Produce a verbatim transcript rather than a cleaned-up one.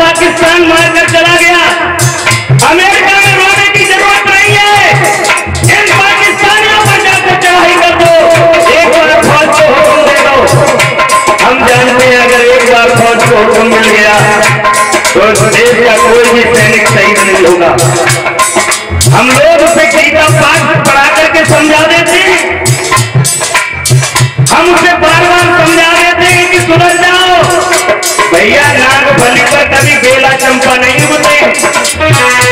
पाकिस्तान मारकर चला गया। अमेरिका में रोने की जरूरत नहीं है, इन पाकिस्तानियों पर जाकर चढ़ाई कर दो। एक बार फौज को हुक्म दे दो। हम जानते हैं अगर एक बार फौज को हुक्म मिल गया तो देश का कोई भी सैनिक शहीद नहीं होगा। हम लोग उसे गीता पाठ पढ़ा करके समझा देते हैं, हम उसे बार बार समझा देते हैं कि सुधर जाओ भैया, नाग बलि पर कभी बेला चंपा नहीं होते।